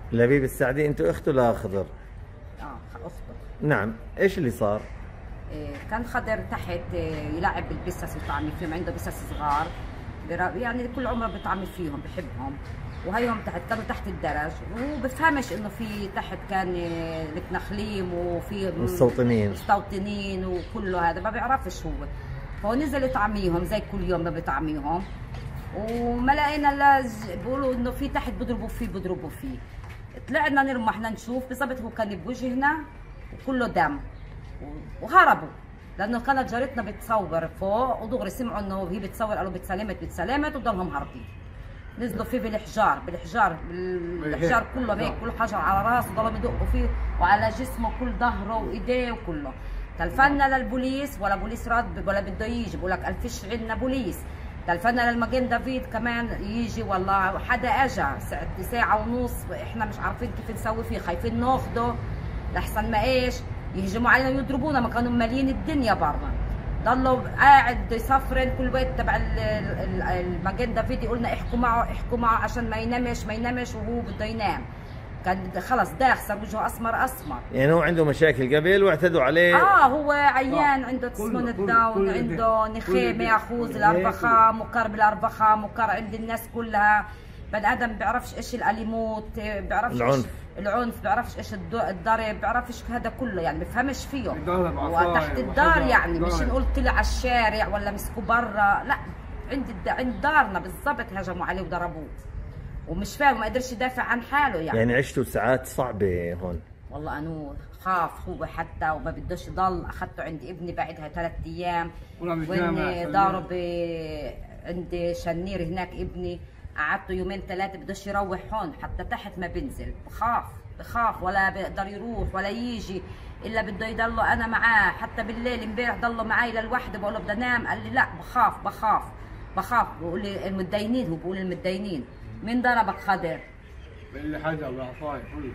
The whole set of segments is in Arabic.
لبيب السعدي، انتوا اخته لخضر؟ اخته. نعم، ايش اللي صار؟ كان خضر تحت يلعب بالبسس ويطعمي فيهم، عنده بسس صغار يعني كل عمره بيطعمي فيهم بحبهم، وهيهم تحت كانوا تحت الدرج، وبفهمش انه في تحت كان متنخلين وفي مستوطنين وكله هذا ما بيعرفش هو، فهو نزل يطعميهم زي كل يوم ما بيطعميهم، وما لقينا الا بيقولوا انه في تحت بضربوا فيه. طلعنا نرمح نشوف بالضبط، هو كان بوجهنا وكله دم، وهربوا لانه كانت جارتنا بتصور فوق، ودغري سمعوا انه هي بتصور قالوا بتسلمت وضلهم هاربين. نزلوا فيه بالحجار كله هيك، كل حجر على راسه ضلوا يدقوا فيه وعلى جسمه كل ظهره وايديه وكله. تلفنا للبوليس ولا بوليس رد ولا بده يجي، بقول لك الفش عندنا بوليس. تلفنا للمجن دافيد كمان يجي، والله حدا اجى ساعة ونص، احنا مش عارفين كيف نسوي فيه، خايفين ناخده لحسن ما ايش يهجموا علينا ويضربونا، ما كانوا مالين الدنيا برا. ضلوا قاعد يصفرن كل بيت تبع المجن دافيد يقولنا احكوا معه عشان ما ينامش وهو بده ينام. كان خلص داخسر وجهه اسمر. يعني هو عنده مشاكل قبل واعتدوا عليه؟ هو عيان، عنده تسمن الداون، عنده نخامه ياخذ الاربخه، مكر بالاربخه، مكر عند الناس كلها. بني ادم بيعرفش ايش الاليموت، بيعرفش العنف، بيعرفش ايش الضرب، بيعرفش هذا كله، يعني بفهمش فيه. وتحت الدار يعني مش نقول طلع على الشارع ولا مسكوا برا، لا عند دارنا بالضبط هجموا عليه وضربوه، ومش فاهم ما قدرش يدافع عن حاله. يعني عشتوا ساعات صعبه هون؟ والله انو خاف هو حتى وما بدوش يضل. اخذته عند ابني بعدها 3 ايام، وين ضارب عند شنير هناك ابني، قعدته 2 3 بدوش يروح هون، حتى تحت ما بنزل، بخاف ولا بيقدر يروح ولا يجي الا بده يضله انا معاه. حتى بالليل امبارح ضله معي للوحده، بقول له بدي انام، قال لي لا بخاف. بقول لي المتدينين، هو بقول المتدينين. مين ضربك خضر؟ اللي حجر بالعصايه كله.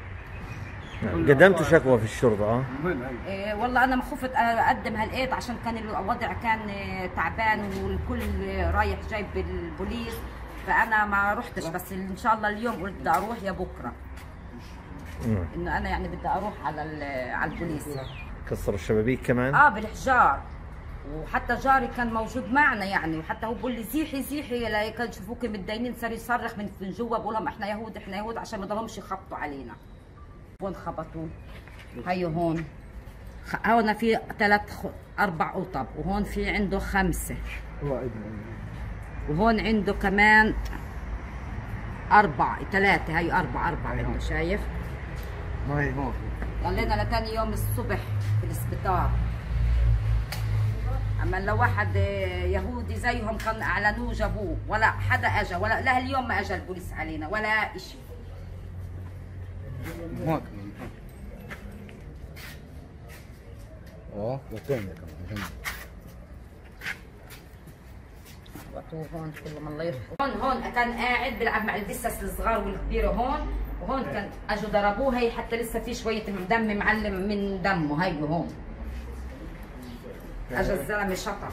قدمتوا شكوى في الشرطه؟ والله انا ما خفت اقدم هالقيت عشان كان الوضع كان تعبان والكل رايح جايب بالبوليس، فانا ما رحتش. بس ان شاء الله اليوم قلت بدي اروح يا بكره، انه انا يعني بدي اروح على البوليس. كسروا الشبابيك كمان؟ بالحجار، وحتى جاري كان موجود معنا يعني، وحتى هو بقول لي زيحي لا كان يشوفوك متدينين، صار يصرخ من جوا بقول لهم احنا يهود عشان ما يضلهمش يخبطوا علينا. وين خبطوا؟ هيو هون في 4 قطب، وهون في عنده 5، وهون عنده كمان 3 هيو 4 عنده، شايف؟ ما هي هون. ضلينا لتاني يوم الصبح في السبيطار. اما لو واحد يهودي زيهم كان اعلنوه جابوه، ولا حدا اجى، ولا لا اليوم ما اجى البوليس علينا ولا شيء. وثانية كمان هون كلهم الله يرحمه. هون كان قاعد بيلعب مع البسس الصغار والكبيره هون، وهون كان اجوا ضربوه، هي حتى لسه في شويه دم معلم من دمه، هي هون اجى الزلمه شطف.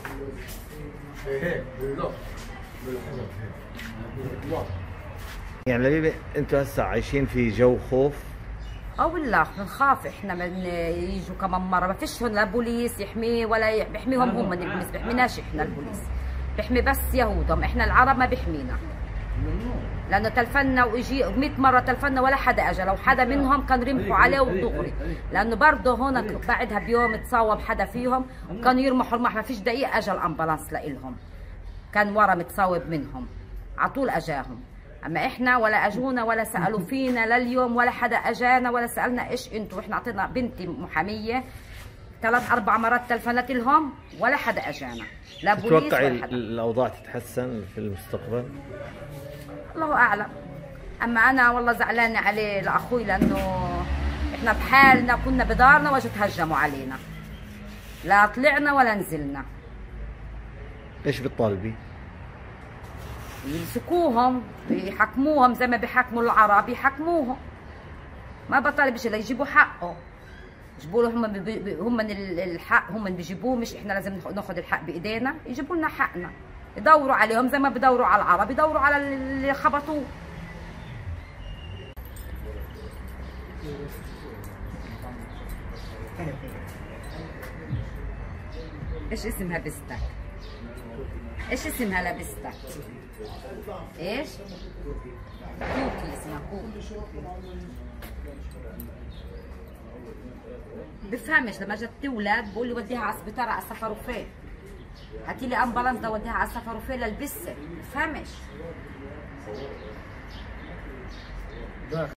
يعني لبيب انتوا هسه عايشين في جو خوف؟ والله بنخاف احنا من يجوا كمان مره، ما فيش هون لا بوليس يحميه ولا بيحميهم هم، من البوليس بيحميناش احنا، البوليس بيحمي بس يهودهم، احنا العرب ما بيحمينا. لانه تلفنا واجي 100 مره تلفنا ولا حدا اجى، لو حدا منهم كان رمحوا عليه ودغري، لانه برضه هون بعدها بيوم تصاوب حدا فيهم وكانوا يرمحوا الرمح، ما فيش دقيقه اجى الامبلانس لإلهم، كان ورا متصاوب منهم على طول اجاهم. اما احنا ولا اجونا ولا سالوا فينا لليوم، ولا حدا اجانا ولا سالنا ايش انتوا. احنا اعطينا بنتي محاميه 3 4 مرات تلفنت لهم ولا حدا اجانا، لا بوليس تتوقعي ولا حدا. الاوضاع تتحسن في المستقبل؟ الله اعلم. اما انا والله زعلانه عليه لاخوي، لانه احنا بحالنا كنا بدارنا واجوا تهجموا علينا، لا طلعنا ولا نزلنا. ايش بتطالبي؟ يمسكوهم يحكموهم زي ما بيحكموا العرب، يحكموهم. ما بطالب شيء، يجيبوا حقه، يجيبوا له هم الحق، هم بيجيبوه، مش احنا لازم ناخذ الحق بايدينا. يجيبوا لنا حقنا، يدوروا عليهم زي ما بدوروا على العرب، يدوروا على اللي خبطوه. ايش اسمها بستك؟ ايش اسمها لبستك؟ ايش؟ كوكي اسمها كوكي. بفهمش لما جت تولد بقول لي وديها على السبيطار على السفروفيه. هاتي لي امبلانس بدي اوديها على السفروفيه للبسه، بفهمش.